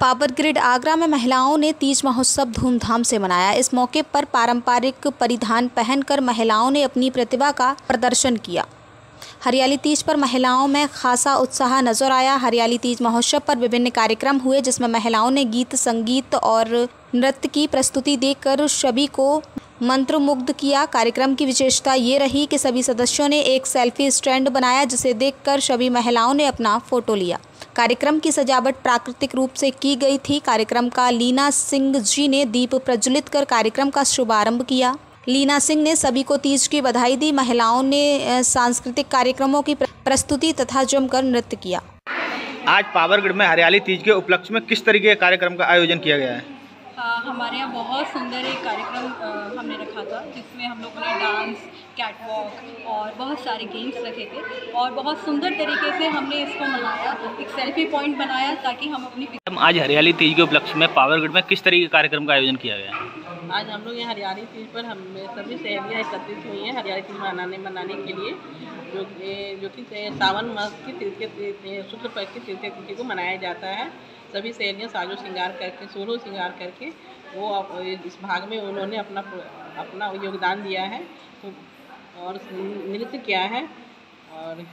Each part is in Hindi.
पावर ग्रिड आगरा में महिलाओं ने तीज महोत्सव धूमधाम से मनाया। इस मौके पर पारंपरिक परिधान पहनकर महिलाओं ने अपनी प्रतिभा का प्रदर्शन किया। हरियाली तीज पर महिलाओं में खासा उत्साह नजर आया। हरियाली तीज महोत्सव पर विभिन्न कार्यक्रम हुए, जिसमें महिलाओं ने गीत, संगीत और नृत्य की प्रस्तुति देकर सभी को मंत्रमुग्ध किया। कार्यक्रम की विशेषता ये रही कि सभी सदस्यों ने एक सेल्फी स्टैंड बनाया, जिसे देखकर सभी महिलाओं ने अपना फोटो लिया। कार्यक्रम की सजावट प्राकृतिक रूप से की गई थी। कार्यक्रम का लीना सिंह जी ने दीप प्रज्वलित कर कार्यक्रम का शुभारंभ किया। लीना सिंह ने सभी को तीज की बधाई दी। महिलाओं ने सांस्कृतिक कार्यक्रमों की प्रस्तुति तथा जमकर नृत्य किया। आज पावर ग्रिड में हरियाली तीज के उपलक्ष्य में किस तरीके के कार्यक्रम का आयोजन किया गया है? हमारे यहाँ बहुत सुंदर एक कार्यक्रम हमने रखा था, जिसमें हम लोगों ने डांस, कैटवॉक और बहुत सारे गेम्स रखे थे और बहुत सुंदर तरीके से हमने इसको मनाया। एक सेल्फी पॉइंट बनाया ताकि हम अपनी आज हरियाली तीज के उपलक्ष्य में पावर ग्रिड में किस तरीके के कार्यक्रम का आयोजन किया गया है? आज हम लोग यहाँ हरियाली तीज पर हम सभी सहेलियाँ एकत्रित हुई हैं हरियाली तीज मनाने के लिए, जो कि सावन मास की तृतीय शुक्ल पक्ष की तृतीय तिथि को मनाया जाता है। सभी सहेलियाँ साजो श्रृंगार करके, सोलो श्रृंगार करके वो इस भाग में उन्होंने अपना योगदान दिया है और नृत्य किया है। और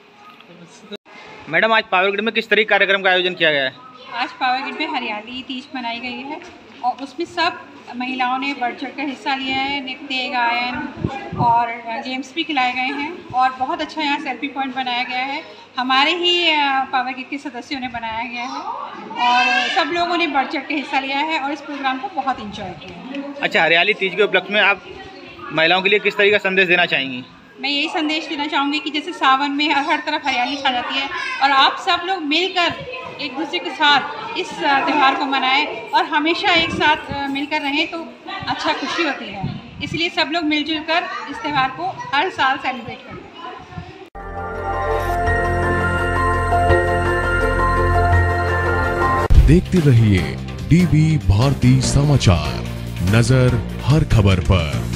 मैडम, आज पावर ग्रिड में किस तरीके कार्यक्रम का आयोजन किया गया है? आज पावर ग्रिड में हरियाली तीज मनाई गई है और उसमें सब महिलाओं ने बढ़ चढ़ कर हिस्सा लिया है। नृत्य, गायन और गेम्स भी खिलाए गए हैं और बहुत अच्छा यहाँ सेल्फी पॉइंट बनाया गया है। हमारे ही पावर ग्रिड के सदस्यों ने बनाया गया है और सब लोगों ने बढ़ चढ़ के हिस्सा लिया है और इस प्रोग्राम को बहुत इंजॉय किया। अच्छा, हरियाली तीज के उपलक्ष्य में आप महिलाओं के लिए किस तरीके का संदेश देना चाहेंगी? मैं यही संदेश देना चाहूँगी कि जैसे सावन में हर तरफ हरियाली छा जाती है और आप सब लोग मिलकर एक दूसरे के साथ इस त्यौहार को मनाएं और हमेशा एक साथ मिलकर रहें तो अच्छा खुशी होती है। इसलिए सब लोग मिलजुल कर इस त्यौहार को हर साल सेलिब्रेट करें। देखते रहिए डीवी भारती समाचार, नजर हर खबर पर।